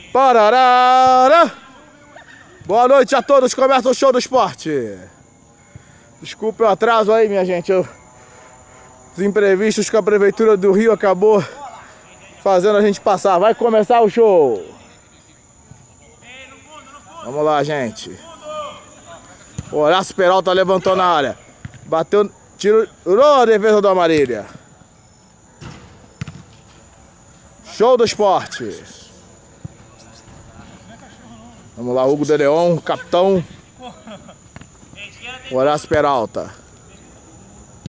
Pararara! Boa noite a todos, começa o show do esporte. Desculpe o atraso aí, minha gente. Os imprevistos que a Prefeitura do Rio acabou fazendo a gente passar. Vai começar o show. Vamos lá, gente. O Horácio Peralta levantou na área. Bateu, tirou a defesa do Amarília. Show do esporte. Vamos lá, Hugo de Leon, capitão. Horácio Peralta.